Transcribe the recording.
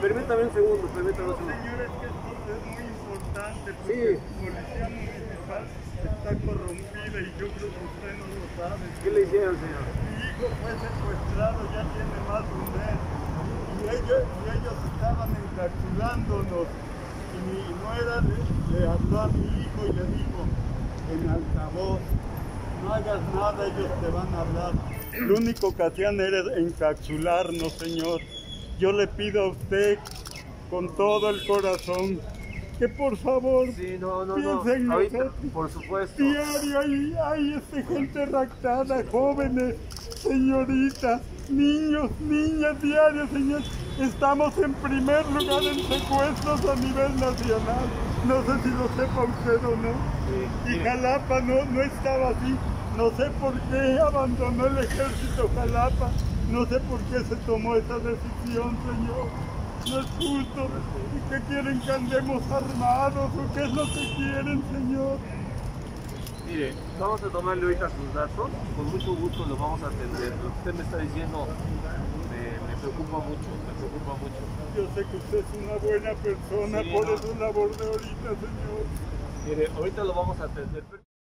Permítame un segundo, permítame un segundo. Señores, que esto es muy importante porque Sí. la policía municipal está corrompida y yo creo que usted no lo sabe. ¿Qué le hicieron, señor? Mi hijo fue secuestrado, ya tiene más de un mes. Y ellos estaban encapsulándonos. Y mi nuera le habló a mi hijo y le dijo en altavoz: no hagas nada, ellos te van a hablar. Lo único que hacían era encapsularnos, señor. Yo le pido a usted con todo el corazón que por favor Sí, no. piensen en Ahorita, nosotros. por supuesto. Diario hay gente raptada, jóvenes, señoritas, niños, niñas, diario, señor. Estamos en primer lugar en secuestros a nivel nacional. No sé si lo sepa usted o no. Sí. Y Jalapa no estaba así. No sé por qué abandonó el ejército Jalapa. No sé por qué se tomó esa decisión, señor. No es justo. ¿Y qué quieren, que andemos armados? ¿O qué es lo que quieren, señor? Mire, vamos a tomarle ahorita sus datos. Con mucho gusto los vamos a atender. Lo que usted me está diciendo me preocupa mucho, me preocupa mucho. Yo sé que usted es una buena persona, Sí, por no. eso labor de ahorita, señor. Mire, ahorita lo vamos a atender.